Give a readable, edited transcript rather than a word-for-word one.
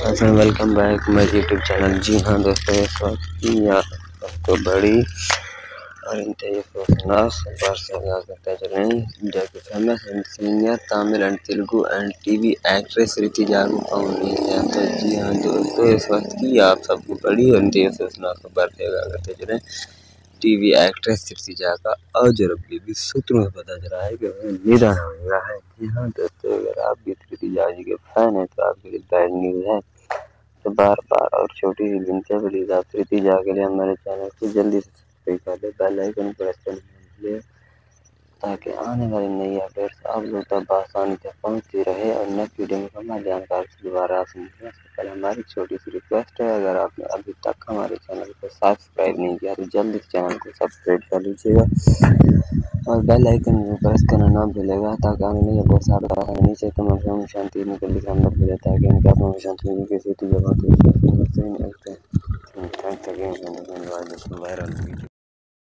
Welcome back my YouTube channel. जी हाँ दोस्तों, इस वक्त की आपको बड़ी और famous senior Tamil and Telugu and TV actress Ritija है। तो जी हाँ दोस्तों, इस वक्त की आप सबको बड़ी और खबर करते चले। टीवी एक्ट्रेस ऋतिजा का आज भी सूत्रों में पता चला है कि निधन हो गया है। जी हाँ दोस्तों, अगर आप भी ऋतिजा जी के फैन हैं तो आपके लिए बैड न्यूज़ है। तो बार और छोटी सी विनती है, प्लीज़ आप ऋतिजा के लिए हमारे चैनल को जल्दी से सब्सक्राइब कर ले, बेल आइकन प्रेस कर लीजिए ताकि आने वाली नई अपडेट्स आप लोग तक आसानी से पहुँचती रहे और नेक्स्ट वीडियो में हमारे जानकारी से दोबारा आ सकते हैं। उससे पहले हमारी छोटी सी रिक्वेस्ट है, अगर आपने अभी तक हमारे चैनल को सब्सक्राइब नहीं किया तो जल्दी से चैनल को सब्सक्राइब कर लीजिएगा और बेल आइकन को प्रेस करना ना भूलेगा ताकि आने वाली अपडेट्स आप तक नीचे कमेंट में शांति निकल लिखना मत भूलिए ताकि इनके आप में शांति किसी जगह